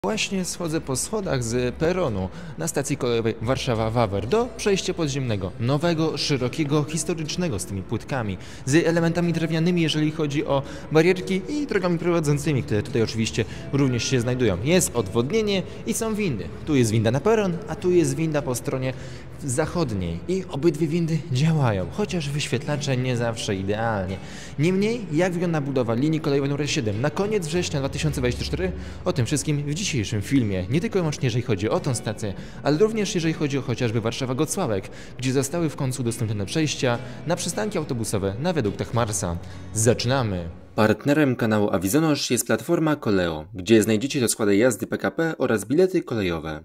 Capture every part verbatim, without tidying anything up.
Właśnie schodzę po schodach z peronu na stacji kolejowej Warszawa-Wawer do przejścia podziemnego, nowego, szerokiego, historycznego z tymi płytkami, z elementami drewnianymi, jeżeli chodzi o barierki i drogami prowadzącymi, które tutaj oczywiście również się znajdują. Jest odwodnienie i są windy. Tu jest winda na peron, a tu jest winda po stronie zachodniej i obydwie windy działają, chociaż wyświetlacze nie zawsze idealnie. Niemniej, jak wygląda budowa linii kolejowej numer siedem na koniec września dwa tysiące dwudziestego czwartego, o tym wszystkim w dzisiejszym filmie. Nie tylko i wyłącznie jeżeli chodzi o tą stację, ale również jeżeli chodzi o chociażby Warszawa-Gocławek, gdzie zostały w końcu udostępnione przejścia na przystanki autobusowe na wiaduktach Marsa. Zaczynamy! Partnerem kanału Avizonosz jest platforma Koleo, gdzie znajdziecie rozkłady jazdy P K P oraz bilety kolejowe.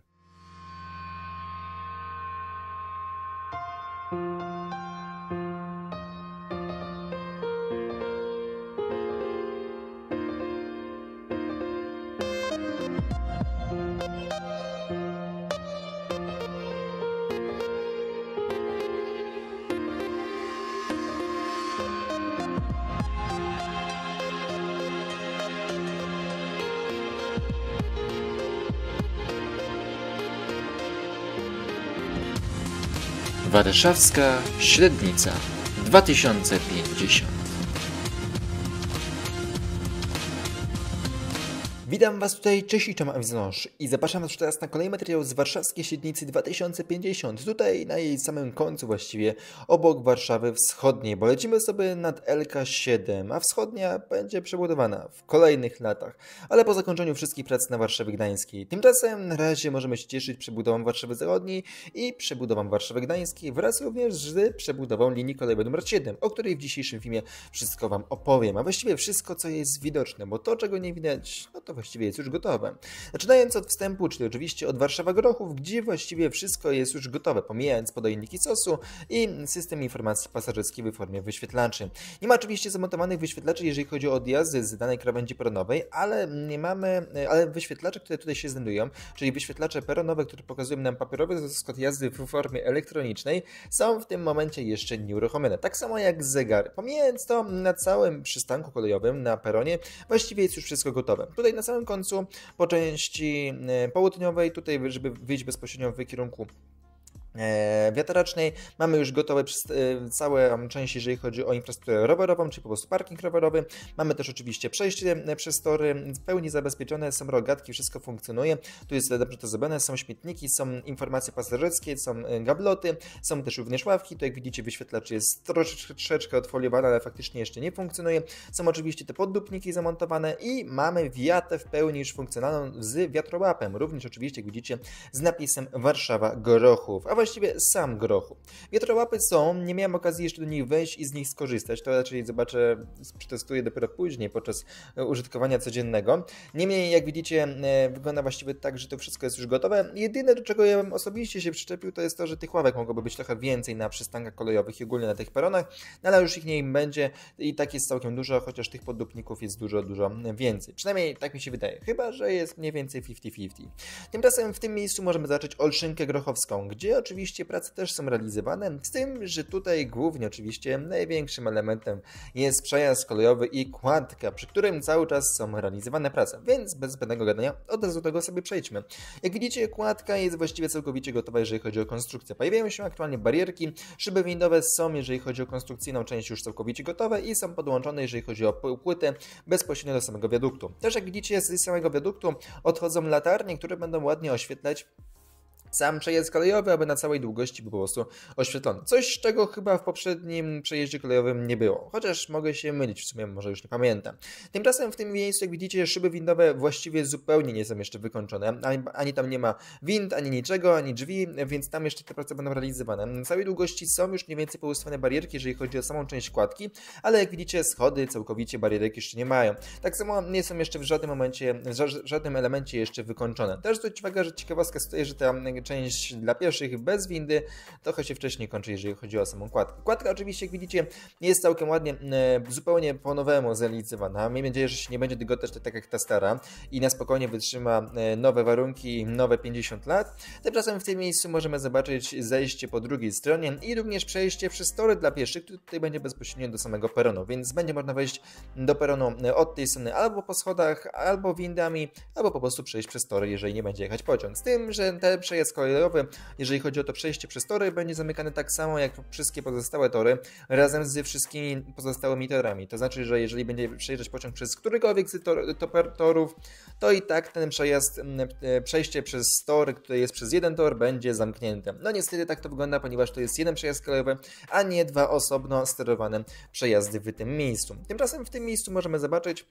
Warszawska Średnica dwa tysiące pięćdziesiąt. Witam Was tutaj, cześć i cześć, Avizonosz i zapraszam Was teraz na kolejny materiał z Warszawskiej Średnicy dwa tysiące pięćdziesiąt. Tutaj na jej samym końcu właściwie, obok Warszawy Wschodniej, bo lecimy sobie nad L K siedem, a wschodnia będzie przebudowana w kolejnych latach, ale po zakończeniu wszystkich prac na Warszawie Gdańskiej. Tymczasem na razie możemy się cieszyć przebudową Warszawy Zachodniej i przebudową Warszawy Gdańskiej wraz również z przebudową linii kolejowej numer siedem, o której w dzisiejszym filmie wszystko Wam opowiem, a właściwie wszystko, co jest widoczne, bo to, czego nie widać, no to właściwie jest już gotowe. Zaczynając od wstępu, czyli oczywiście od Warszawa-Grochów, gdzie właściwie wszystko jest już gotowe, pomijając podajniki sosu i system informacji pasażerskiej w formie wyświetlaczy. Nie ma oczywiście zamontowanych wyświetlaczy, jeżeli chodzi o odjazdy z danej krawędzi peronowej, ale nie mamy, ale wyświetlacze, które tutaj się znajdują, czyli wyświetlacze peronowe, które pokazują nam papierowy rozkład jazdy w formie elektronicznej, są w tym momencie jeszcze nieuruchomione. Tak samo jak zegary. Pomijając to, na całym przystanku kolejowym, na peronie, właściwie jest już wszystko gotowe. Tutaj na samym końcu, po części południowej, tutaj żeby wyjść bezpośrednio w kierunku wiatracznej, mamy już gotowe całe części, jeżeli chodzi o infrastrukturę rowerową, czyli po prostu parking rowerowy. Mamy też oczywiście przejście przez tory, w pełni zabezpieczone, są rogatki, wszystko funkcjonuje. Tu jest dobrze to zrobione, są śmietniki, są informacje pasażerskie, są gabloty, są też również ławki. Tu jak widzicie, wyświetlacz jest troszeczkę odfoliowany, ale faktycznie jeszcze nie funkcjonuje. Są oczywiście te poddupniki zamontowane i mamy wiatę w pełni już funkcjonalną z wiatrołapem. Również oczywiście, jak widzicie, z napisem Warszawa-Grochów, a właściwie sam Grochów. Wiatrołapy są, nie miałem okazji jeszcze do nich wejść i z nich skorzystać, to raczej zobaczę, przetestuję dopiero później podczas użytkowania codziennego. Niemniej, jak widzicie, wygląda właściwie tak, że to wszystko jest już gotowe. Jedyne, do czego ja bym osobiście się przyczepił, to jest to, że tych ławek mogłoby być trochę więcej na przystankach kolejowych i ogólnie na tych peronach, no ale już ich nie będzie i tak jest całkiem dużo, chociaż tych poddupników jest dużo, dużo więcej. Przynajmniej tak mi się wydaje, chyba że jest mniej więcej pięćdziesiąt pięćdziesiąt. Tymczasem w tym miejscu możemy zacząć Olszynkę Grochowską, gdzie oczywiście prace też są realizowane, z tym, że tutaj głównie oczywiście największym elementem jest przejazd kolejowy i kładka, przy którym cały czas są realizowane prace, więc bez zbędnego gadania od razu do tego sobie przejdźmy. Jak widzicie, kładka jest właściwie całkowicie gotowa, jeżeli chodzi o konstrukcję. Pojawiają się aktualnie barierki, szyby windowe są, jeżeli chodzi o konstrukcyjną część, już całkowicie gotowe i są podłączone, jeżeli chodzi o płytę, bezpośrednio do samego wiaduktu. Też jak widzicie, z samego wiaduktu odchodzą latarnie, które będą ładnie oświetlać sam przejazd kolejowy, aby na całej długości był po prostu oświetlony. Coś, czego chyba w poprzednim przejeździe kolejowym nie było. Chociaż mogę się mylić, w sumie może już nie pamiętam. Tymczasem w tym miejscu, jak widzicie, szyby windowe właściwie zupełnie nie są jeszcze wykończone. Ani, ani tam nie ma wind, ani niczego, ani drzwi, więc tam jeszcze te prace będą realizowane. Na całej długości są już mniej więcej poustawione barierki, jeżeli chodzi o samą część kładki, ale jak widzicie, schody całkowicie barierek jeszcze nie mają. Tak samo nie są jeszcze w żadnym momencie, w żadnym elemencie jeszcze wykończone. Też zwróć uwagę, że ciekawostka jest tutaj, że te część dla pieszych bez windy, trochę się wcześniej kończy, jeżeli chodzi o samą kładkę. Kładka oczywiście, jak widzicie, jest całkiem ładnie, zupełnie po nowemu zrealizowana. Miejmy nadzieję, że się nie będzie dygotać tak jak ta stara i na spokojnie wytrzyma nowe warunki, nowe pięćdziesiąt lat. Tymczasem w tym miejscu możemy zobaczyć zejście po drugiej stronie i również przejście przez tory dla pieszych, który tutaj będzie bezpośrednio do samego peronu, więc będzie można wejść do peronu od tej strony albo po schodach, albo windami, albo po prostu przejść przez tory, jeżeli nie będzie jechać pociąg. Z tym, że ten przejazd kolejowy, jeżeli chodzi o to przejście przez tory, będzie zamykany tak samo jak wszystkie pozostałe tory, razem z wszystkimi pozostałymi torami. To znaczy, że jeżeli będzie przejeżdżać pociąg przez którykolwiek z tor, tor, torów, to i tak ten przejazd, przejście przez tory, które jest przez jeden tor, będzie zamknięte. No niestety tak to wygląda, ponieważ to jest jeden przejazd kolejowy, a nie dwa osobno sterowane przejazdy w tym miejscu. Tymczasem w tym miejscu możemy zobaczyć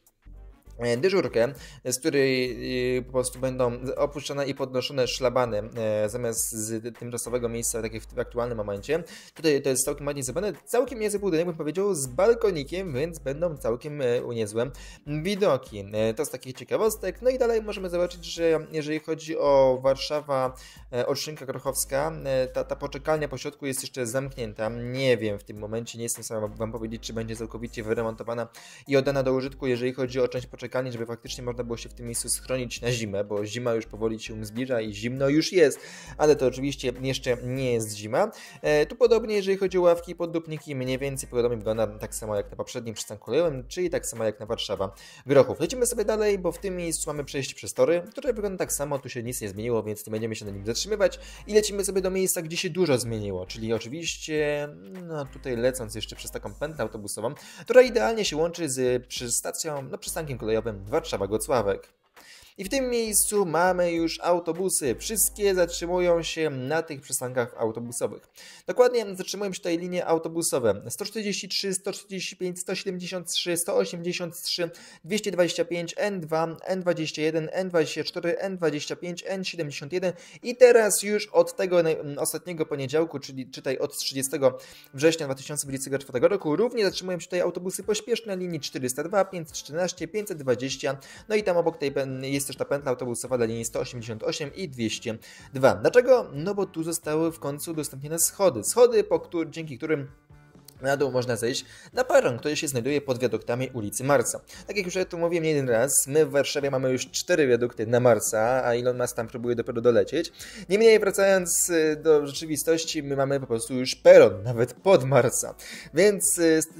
dyżurkę, z której po prostu będą opuszczane i podnoszone szlabany zamiast z tymczasowego miejsca, takie w aktualnym momencie. Tutaj to jest całkiem ładnie zrobione, całkiem niezły budynek, bym powiedział, z balkonikiem, więc będą całkiem niezłe widoki. To z takich ciekawostek. No i dalej możemy zobaczyć, że jeżeli chodzi o Warszawa, Olszynka Grochowska, ta, ta poczekalnia po środku jest jeszcze zamknięta. Nie wiem w tym momencie, nie jestem sam wam powiedzieć, czy będzie całkowicie wyremontowana i oddana do użytku, jeżeli chodzi o część poczekalni, żeby faktycznie można było się w tym miejscu schronić na zimę, bo zima już powoli się zbliża i zimno już jest, ale to oczywiście jeszcze nie jest zima. E, tu podobnie, jeżeli chodzi o ławki i poddupniki, mniej więcej podobnie wygląda tak samo jak na poprzednim przystanku kolejowym, czyli tak samo jak na Warszawa Grochów. Lecimy sobie dalej, bo w tym miejscu mamy przejście przez tory, które wygląda tak samo, tu się nic nie zmieniło, więc nie będziemy się na nim zatrzymywać i lecimy sobie do miejsca, gdzie się dużo zmieniło, czyli oczywiście, no tutaj lecąc jeszcze przez taką pętlę autobusową, która idealnie się łączy z stacją, no przystankiem kolejowym Warszawa-Gocławek. I w tym miejscu mamy już autobusy. Wszystkie zatrzymują się na tych przystankach autobusowych. Dokładnie zatrzymują się tutaj linie autobusowe sto czterdzieści trzy, sto czterdzieści pięć, sto siedemdziesiąt trzy, sto osiemdziesiąt trzy, dwieście dwadzieścia pięć, N dwa, N dwadzieścia jeden, N dwadzieścia cztery, N dwadzieścia pięć, N siedemdziesiąt jeden i teraz już od tego ostatniego poniedziałku, czyli czytaj od trzydziestego września dwa tysiące dwudziestego czwartego roku, również zatrzymują się tutaj autobusy pośpieszne linii czterysta dwa, pięćset czternaście, pięćset dwadzieścia, no i tam obok tej jest też ta pętla autobusowa dla linii sto osiemdziesiąt osiem i dwieście dwa. Dlaczego? No bo tu zostały w końcu udostępnione schody. Schody, po któ dzięki którym na dół można zejść na peron, który się znajduje pod wiaduktami ulicy Marsa. Tak jak już ja tu mówiłem nie jeden raz, my w Warszawie mamy już cztery wiadukty na Marsa, a Elon Musk tam próbuje dopiero dolecieć. Niemniej wracając do rzeczywistości, my mamy po prostu już peron, nawet pod Marsa. Więc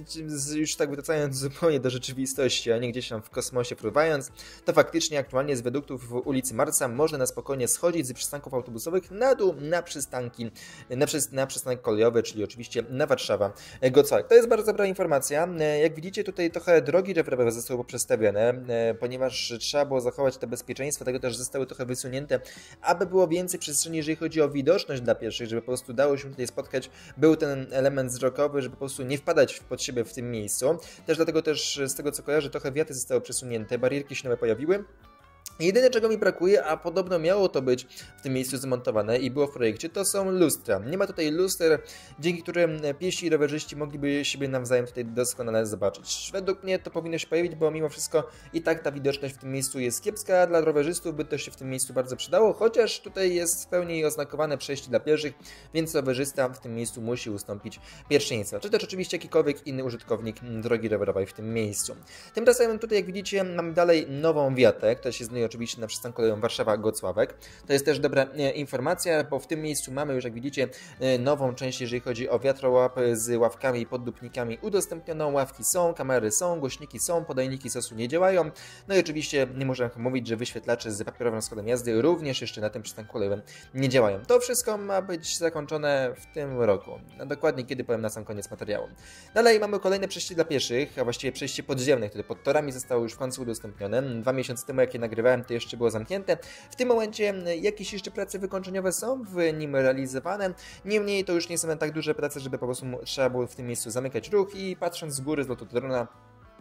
już tak wracając zupełnie do rzeczywistości, a nie gdzieś tam w kosmosie fruwając, to faktycznie aktualnie z wiaduktów w ulicy Marsa można na spokojnie schodzić z przystanków autobusowych na dół na przystanki, na, przy, na przystanek kolejowy, czyli oczywiście na Warszawa Gocławek. To jest bardzo dobra informacja. Jak widzicie, tutaj trochę drogi rowerowe zostały poprzestawione, ponieważ trzeba było zachować to bezpieczeństwo, tego też zostały trochę wysunięte, aby było więcej przestrzeni, jeżeli chodzi o widoczność dla pieszych, żeby po prostu dało się tutaj spotkać, był ten element wzrokowy, żeby po prostu nie wpadać pod siebie w tym miejscu. Też dlatego też z tego co kojarzę, trochę wiaty zostały przesunięte, barierki się nowe pojawiły. Jedyne czego mi brakuje, a podobno miało to być w tym miejscu zmontowane i było w projekcie, to są lustra. Nie ma tutaj luster, dzięki którym piesi i rowerzyści mogliby siebie nawzajem tutaj doskonale zobaczyć. Według mnie to powinno się pojawić, bo mimo wszystko i tak ta widoczność w tym miejscu jest kiepska, a dla rowerzystów by to się w tym miejscu bardzo przydało, chociaż tutaj jest w pełni oznakowane przejście dla pieszych, więc rowerzysta w tym miejscu musi ustąpić pierwszeństwa, czy też oczywiście jakikolwiek inny użytkownik drogi rowerowej w tym miejscu. Tymczasem tutaj jak widzicie mamy dalej nową wiatę, która się znajduje oczywiście na przystanku kolejowym Warszawa-Gocławek. To jest też dobra e, informacja, bo w tym miejscu mamy już, jak widzicie, e, nową część, jeżeli chodzi o wiatrołap z ławkami i poddupnikami udostępnioną. Ławki są, kamery są, głośniki są, podajniki sosu nie działają. No i oczywiście nie możemy mówić, że wyświetlacze z papierowym składem jazdy również jeszcze na tym przystanku kolejowym nie działają. To wszystko ma być zakończone w tym roku. No, dokładnie kiedy powiem na sam koniec materiału. Dalej mamy kolejne przejście dla pieszych, a właściwie przejście podziemne, które pod torami zostało już w końcu udostępnione. Dwa miesiące temu, jak je nagrywałem, to jeszcze było zamknięte. W tym momencie jakieś jeszcze prace wykończeniowe są w nim realizowane. Niemniej to już nie są tak duże prace, żeby po prostu trzeba było w tym miejscu zamykać ruch i patrząc z góry z lotu drona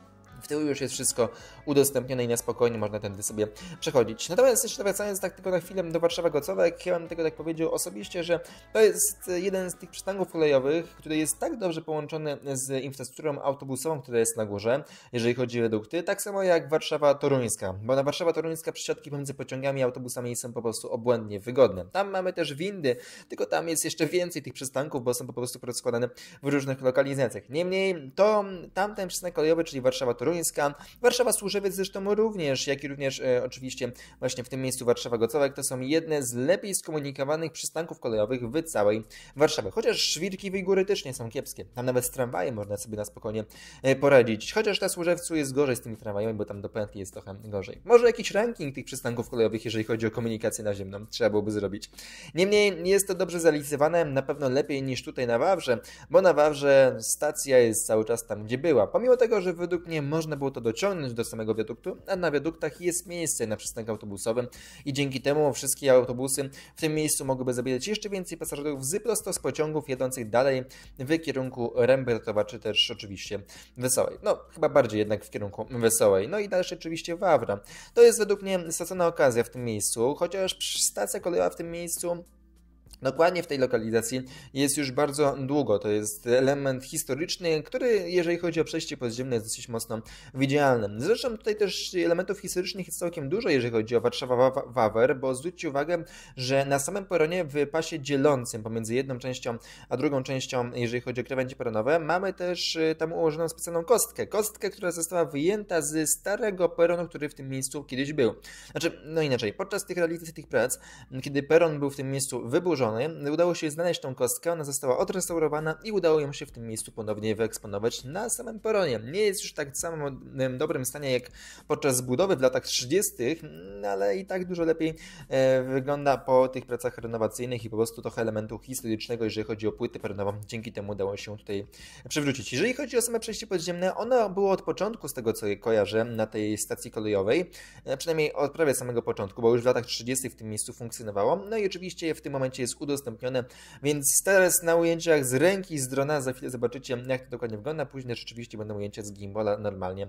W tyłu już jest wszystko udostępnione i na spokojnie można tędy sobie przechodzić. Natomiast jeszcze wracając tak tylko na chwilę do Warszawa-Gocławek, ja bym tego tak powiedział osobiście, że to jest jeden z tych przystanków kolejowych, który jest tak dobrze połączony z infrastrukturą autobusową, która jest na górze, jeżeli chodzi o redukty, tak samo jak Warszawa-Toruńska, bo na Warszawa-Toruńska przesiadki pomiędzy pociągami i autobusami są po prostu obłędnie wygodne. Tam mamy też windy, tylko tam jest jeszcze więcej tych przystanków, bo są po prostu rozkładane w różnych lokalizacjach. Niemniej to tamten przystanek kolejowy, czyli Warszawa-Toruńska, Warszawa-Służewiec zresztą również, jak i również e, oczywiście właśnie w tym miejscu Warszawa-Gocławek, to są jedne z lepiej skomunikowanych przystanków kolejowych w całej Warszawie. Chociaż Żwirki w Igóry też nie są kiepskie. Tam nawet z tramwajem można sobie na spokojnie e, poradzić. Chociaż na Służewcu jest gorzej z tymi tramwajami, bo tam do pętli jest trochę gorzej. Może jakiś ranking tych przystanków kolejowych, jeżeli chodzi o komunikację naziemną, trzeba byłoby zrobić. Niemniej jest to dobrze zrealizowane, na pewno lepiej niż tutaj na Wawrze, bo na Wawrze stacja jest cały czas tam, gdzie była. Pomimo tego, że według mnie można było to dociągnąć do samego wiaduktu, a na wiaduktach jest miejsce na przystanku autobusowym i dzięki temu wszystkie autobusy w tym miejscu mogłyby zabierać jeszcze więcej pasażerów z prosto z pociągów jadących dalej w kierunku Rembertowa, czy też oczywiście Wesołej. No, chyba bardziej jednak w kierunku Wesołej. No i dalsze oczywiście Wawra. To jest według mnie stracona okazja w tym miejscu, chociaż stacja kolejowa w tym miejscu dokładnie w tej lokalizacji jest już bardzo długo. To jest element historyczny, który, jeżeli chodzi o przejście podziemne, jest dosyć mocno widzialny. Zresztą tutaj też elementów historycznych jest całkiem dużo, jeżeli chodzi o Warszawa-Wawer, bo zwróćcie uwagę, że na samym peronie w pasie dzielącym pomiędzy jedną częścią a drugą częścią, jeżeli chodzi o krawędzie peronowe, mamy też tam ułożoną specjalną kostkę. Kostkę, która została wyjęta z starego peronu, który w tym miejscu kiedyś był. Znaczy, no inaczej, podczas tych realizacji tych prac, kiedy peron był w tym miejscu wyburzony, udało się znaleźć tą kostkę, ona została odrestaurowana i udało ją się w tym miejscu ponownie wyeksponować na samym peronie. Nie jest już tak w samym dobrym stanie jak podczas budowy w latach trzydziestych, ale i tak dużo lepiej e, wygląda po tych pracach renowacyjnych i po prostu trochę elementu historycznego, jeżeli chodzi o płytę peronową. Dzięki temu udało się tutaj przywrócić. Jeżeli chodzi o same przejście podziemne, ono było od początku, z tego co kojarzę, na tej stacji kolejowej, e, przynajmniej od prawie samego początku, bo już w latach trzydziestych w tym miejscu funkcjonowało. No i oczywiście w tym momencie jest udostępnione, więc teraz na ujęciach z ręki, z drona za chwilę zobaczycie, jak to dokładnie wygląda. Później rzeczywiście będą ujęcia z gimbala normalnie.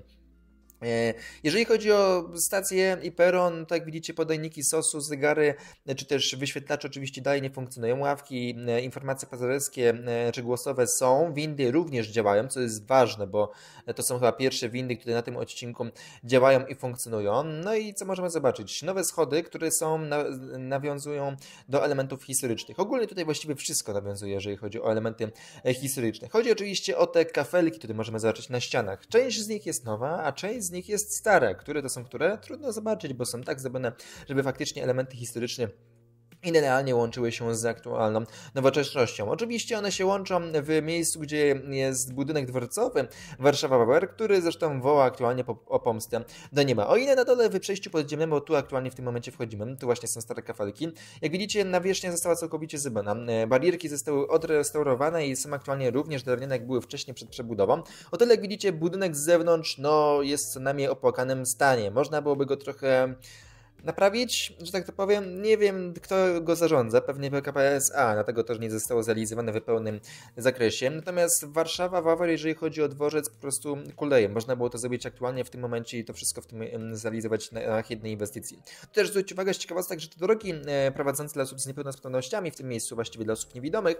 Jeżeli chodzi o stację i peron, tak jak widzicie, podajniki sosu, zegary, czy też wyświetlacze oczywiście dalej nie funkcjonują, ławki, informacje pasażerskie czy głosowe są, windy również działają, co jest ważne, bo to są chyba pierwsze windy, które na tym odcinku działają i funkcjonują. No i co możemy zobaczyć? Nowe schody, które są, nawiązują do elementów historycznych. Ogólnie tutaj właściwie wszystko nawiązuje, jeżeli chodzi o elementy historyczne. Chodzi oczywiście o te kafelki, które możemy zobaczyć na ścianach. Część z nich jest nowa, a część z nich jest stare. Które to są które? Trudno zobaczyć, bo są tak zrobione, żeby faktycznie elementy historyczne idealnie łączyły się z aktualną nowoczesnością. Oczywiście one się łączą w miejscu, gdzie jest budynek dworcowy Warszawa-Wawer, który zresztą woła aktualnie o pomstę do nieba. O ile na dole w przejściu podziemnym, bo tu aktualnie w tym momencie wchodzimy, tu właśnie są stare kafelki. Jak widzicie, nawierzchnia została całkowicie zbana. Barierki zostały odrestaurowane i są aktualnie również drewniane, jak były wcześniej przed przebudową. O tyle jak widzicie, budynek z zewnątrz no, jest co najmniej opłakanym stanie. Można byłoby go trochę naprawić, że tak to powiem. Nie wiem, kto go zarządza, pewnie P K P S A, dlatego też nie zostało zrealizowane w pełnym zakresie. Natomiast Warszawa, Wawer, jeżeli chodzi o dworzec, po prostu kuleje. Można było to zrobić aktualnie w tym momencie i to wszystko w tym zrealizować na jednej inwestycji. Tu też zwróćcie uwagę z ciekawostek, że te drogi prowadzące dla osób z niepełnosprawnościami, w tym miejscu właściwie dla osób niewidomych,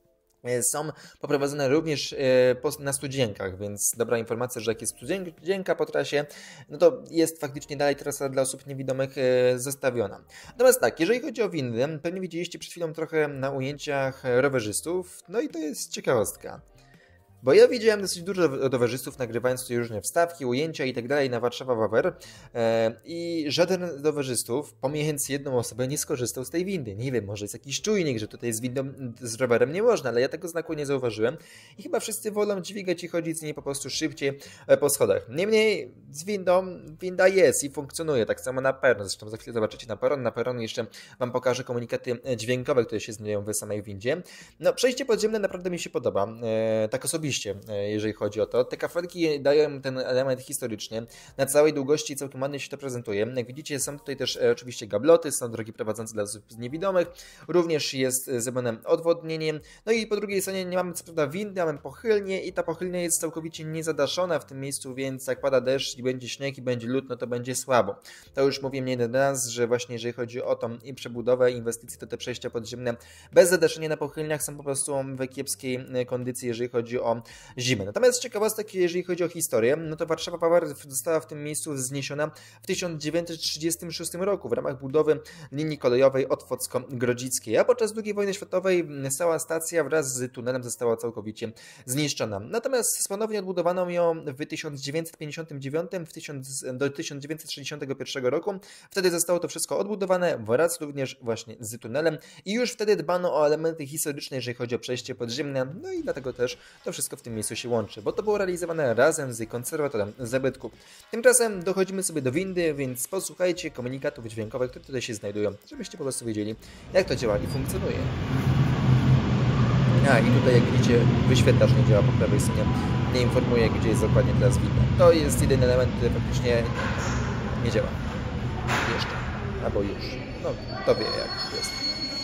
są poprowadzone również na studzienkach, więc dobra informacja, że jak jest studzienka po trasie, no to jest faktycznie dalej trasa dla osób niewidomych zostawiona. Natomiast tak, jeżeli chodzi o windy, pewnie widzieliście przed chwilą trochę na ujęciach rowerzystów, no i to jest ciekawostka. Bo ja widziałem dosyć dużo rowerzystów nagrywając tutaj różne wstawki, ujęcia i tak dalej na Warszawa-Wawer e, i żaden z rowerzystów, pomijając jedną osobę, nie skorzystał z tej windy. Nie wiem, może jest jakiś czujnik, że tutaj z windą, z rowerem nie można, ale ja tego znaku nie zauważyłem i chyba wszyscy wolą dźwigać i chodzić z niej po prostu szybciej po schodach. Niemniej z windą, winda jest i funkcjonuje, tak samo na peron. Zresztą za chwilę zobaczycie na peron. Na peron jeszcze Wam pokażę komunikaty dźwiękowe, które się znajdują w samej windzie. No, przejście podziemne naprawdę mi się podoba. E, tak osobiście Oczywiście, jeżeli chodzi o to, te kafelki dają ten element historycznie. Na całej długości całkiem ładnie się to prezentuje. Jak widzicie, są tutaj też oczywiście gabloty, są drogi prowadzące dla osób niewidomych. Również jest zrobione odwodnienie. No i po drugiej stronie nie mamy co prawda windy, mamy pochylnię i ta pochylnia jest całkowicie niezadaszona w tym miejscu, więc jak pada deszcz i będzie śnieg i będzie lód, no to będzie słabo. To już mówiłem nie jeden raz, że właśnie jeżeli chodzi o tą i przebudowę, inwestycje, to te przejścia podziemne bez zadaszenia na pochylniach są po prostu w kiepskiej kondycji, jeżeli chodzi o zimę. Natomiast ciekawostek, jeżeli chodzi o historię, no to Warszawa Power została w tym miejscu zniesiona w tysiąc dziewięćset trzydziestym szóstym roku w ramach budowy linii kolejowej Otwocko-Grodzickiej, a podczas drugiej wojny światowej cała stacja wraz z tunelem została całkowicie zniszczona. Natomiast ponownie odbudowano ją w tysiąc dziewięćset pięćdziesiątym dziewiątym w tysiąc, do tysiąc dziewięćset sześćdziesiątego pierwszego roku. Wtedy zostało to wszystko odbudowane wraz również właśnie z tunelem i już wtedy dbano o elementy historyczne, jeżeli chodzi o przejście podziemne, no i dlatego też to wszystko w tym miejscu się łączy, bo to było realizowane razem z konserwatorem zabytków. Tymczasem dochodzimy sobie do windy, więc posłuchajcie komunikatów dźwiękowych, które tutaj się znajdują, żebyście po prostu wiedzieli, jak to działa i funkcjonuje. A i tutaj, jak widzicie, wyświetlacz nie działa po prawej stronie, nie informuje, gdzie jest dokładnie teraz winda. To jest jedyny element, który faktycznie nie działa. Jeszcze. Albo już. No, to wie, jak jest.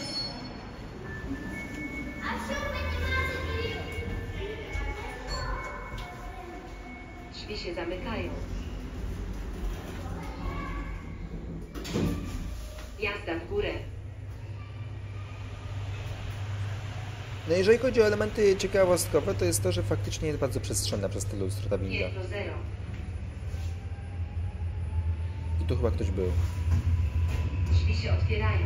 Drzwi się zamykają. Jazda w górę. No jeżeli chodzi o elementy ciekawostkowe, to jest to, że faktycznie jest bardzo przestrzenna przez te lustro ta winda. Jest do zero. I tu chyba ktoś był. Drzwi się otwierają.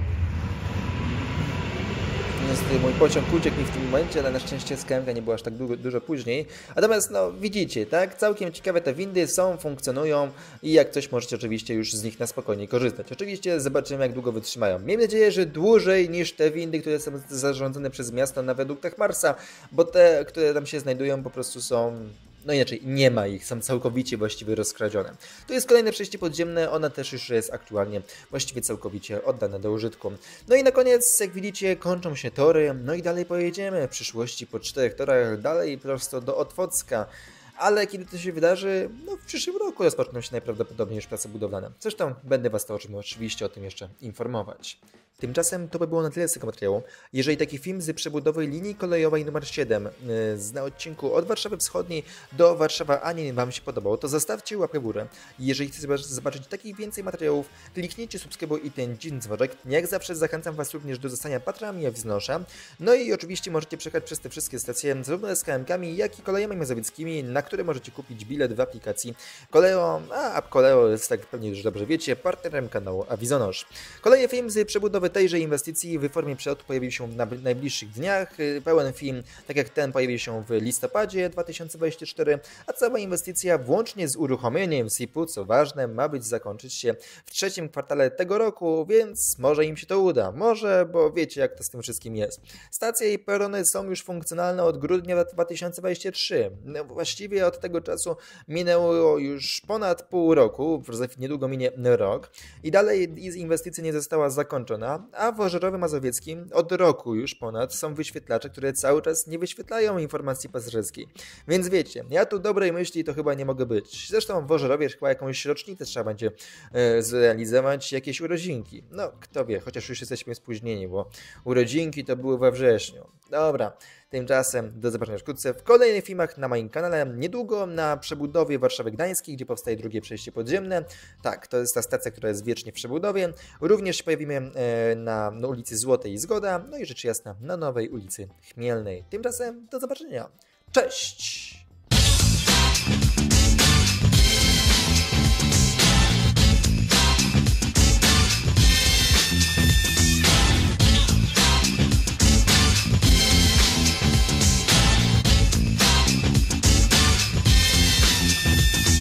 Niestety mój pociąg uciekł mi w tym momencie, ale na szczęście S K M nie była aż tak dużo, dużo później. Natomiast no widzicie, tak? Całkiem ciekawe te windy są, funkcjonują i jak coś możecie oczywiście już z nich na spokojnie korzystać. Oczywiście zobaczymy, jak długo wytrzymają. Miejmy nadzieję, że dłużej niż te windy, które są zarządzane przez miasto na wiaduktach Marsa, bo te, które tam się znajdują, po prostu są... No inaczej, nie ma ich, są całkowicie właściwie rozkradzione. Tu jest kolejne przejście podziemne, ona też już jest aktualnie właściwie całkowicie oddane do użytku. No i na koniec, jak widzicie, kończą się tory, no i dalej pojedziemy w przyszłości po czterech torach, dalej prosto do Otwocka. Ale kiedy to się wydarzy, no w przyszłym roku rozpoczną się najprawdopodobniej już prace budowlane. Zresztą będę Was to oczywiście o tym jeszcze informować. Tymczasem to by było na tyle z tego materiału. Jeżeli taki film z przebudowy linii kolejowej numer siedem yy, na odcinku od Warszawy Wschodniej do Warszawa Anin Wam się podobał, to zostawcie łapkę w górę. Jeżeli chcecie zobaczyć takich więcej materiałów, kliknijcie subskrybuj i ten dzień dzwoneczek. Jak zawsze zachęcam Was również do zostania patronami Wznosza. No i oczywiście możecie przejechać przez te wszystkie stacje, zarówno S K M-kami, jak i kolejami mazowieckimi, na które możecie kupić bilet w aplikacji Koleo, a App Koleo jest, tak pewnie już dobrze wiecie, partnerem kanału Awizonosz. Kolejny film z przebudowy tejże inwestycji w formie przelotu pojawił się na najbliższych dniach. Pełen film, tak jak ten, pojawi się w listopadzie dwa tysiące dwudziestym czwartym, a cała inwestycja włącznie z uruchomieniem S I P-u, co ważne, ma być zakończyć się w trzecim kwartale tego roku, więc może im się to uda. Może, bo wiecie, jak to z tym wszystkim jest. Stacje i perony są już funkcjonalne od grudnia dwa tysiące dwudziestego trzeciego. No, właściwie od tego czasu minęło już ponad pół roku, niedługo minie rok i dalej inwestycja nie została zakończona, a w Ożerowie Mazowieckim od roku już ponad są wyświetlacze, które cały czas nie wyświetlają informacji pasażerskiej. Więc wiecie, ja tu dobrej myśli to chyba nie mogę być. Zresztą w Ożerowie chyba jakąś rocznicę trzeba będzie e, zrealizować, jakieś urodzinki. No, kto wie, chociaż już jesteśmy spóźnieni, bo urodzinki to były we wrześniu. Dobra, tymczasem do zobaczenia wkrótce w kolejnych filmach na moim kanale. Niedługo na przebudowie Warszawy Gdańskiej, gdzie powstaje drugie przejście podziemne. Tak, to jest ta stacja, która jest wiecznie w przebudowie. Również się pojawimy e, na, na ulicy Złotej i Zgoda, no i rzecz jasna na nowej ulicy Chmielnej. Tymczasem do zobaczenia. Cześć!